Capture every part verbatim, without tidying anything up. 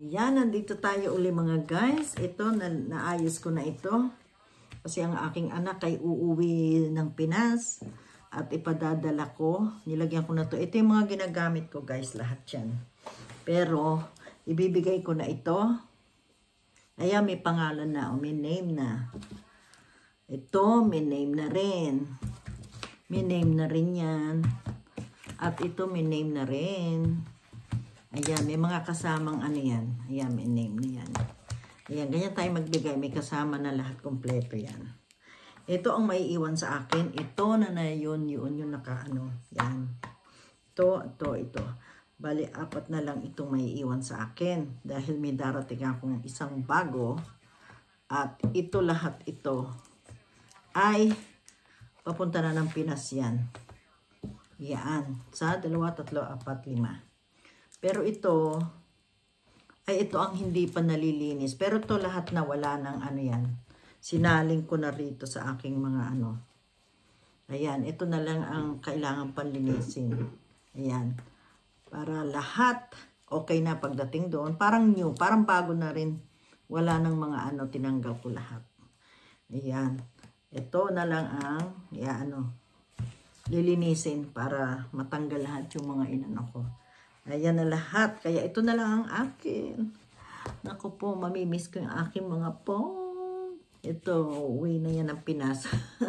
Yan, nandito tayo uli mga guys. Ito, na naayos ko na ito. Kasi ang aking anak ay uuwi ng Pinas. At ipadadala ko. Nilagyan ko na to. Ito yung mga ginagamit ko guys. Lahat yan. Pero, ibibigay ko na ito. Ayan, may pangalan na. O, may name na. Ito, may name na rin. May name na rin yan. At ito, may name na rin. Ayan, may mga kasamang ano yan. Ayan, may name na yan. Ayan, ganyan tayo magbigay. May kasama na lahat, kompleto yan. Ito ang maiiwan sa akin. Ito na na yun, yun, yun nakaano. Yan. Ito, ito, ito. Bali, apat na lang itong maiiwan sa akin. Dahil may darating akong isang bago. At ito lahat ito ay papunta na ng Pinas yan. Yan. Sa dalawa, tatlo, apat, lima. Pero ito, ay ito ang hindi pa nalilinis. Pero ito lahat na wala ng ano yan. Sinaling ko na rito sa aking mga ano. Ayan, ito na lang ang kailangan panlinisin. Ayan. Para lahat okay na pagdating doon. Parang new, parang bago na rin. Wala ng mga ano, tinanggal ko lahat. Ayan. Ito na lang ang, ya, ano, lilinisin para matanggal lahat yung mga inano ko. Ayan na lahat. Kaya ito na lang ang akin. Naku po, mamimiss ko yung aking mga pong. Ito, uwi na yan ng Pinas.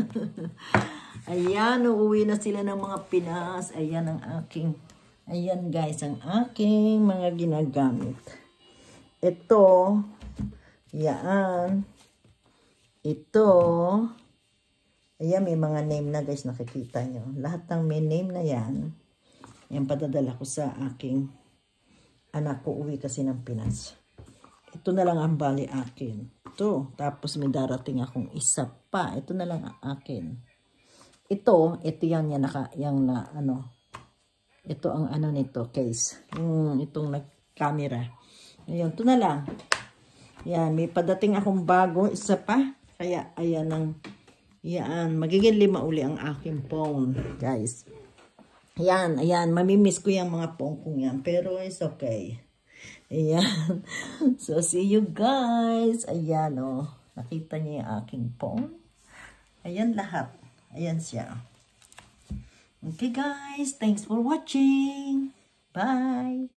Ayan, uuwi na sila ng mga Pinas. Ayan ang aking, ayan guys, ang aking mga ginagamit. Ito, yan. Ito, ayan, may mga name na guys, nakikita nyo. Lahat ng may name na yan. Yan, padadala ko sa aking anak ko. Uwi kasi ng Pinas. Ito na lang ang bali akin. Ito. Tapos may darating akong isa pa. Ito na lang ang akin. Ito, ito yan, yan, naka, yung na, ano. Ito ang ano nito, case. Yung itong nag-camera. Ayun, ito na lang. Yan, may padating akong bago, isa pa. Kaya, ayan ang, yan, magiging lima uli ang aking phone, guys. Ayan, ayan. Mamimiss ko yung mga pongkong yan. Pero it's okay. Ayan. So, see you guys. Ayan, oh. Nakita niyo yung aking phone. Ayan lahat. Ayan siya. Okay, guys. Thanks for watching. Bye.